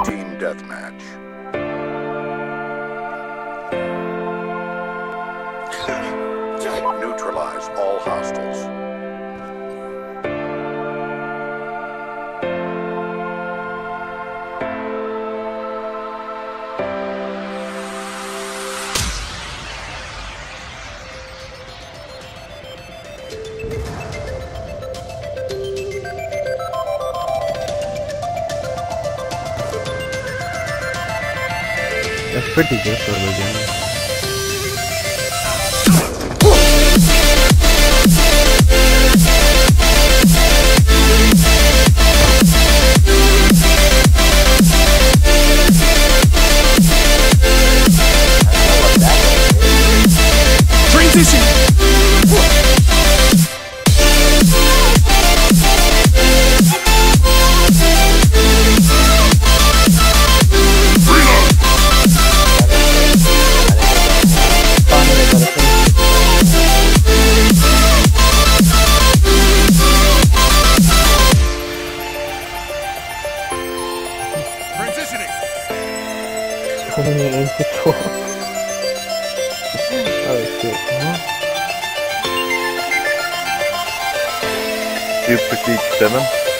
Team deathmatch. Neutralize all hostiles. That's pretty good for the game. Transition! Only 84. Oh shit. Do you prestige 7?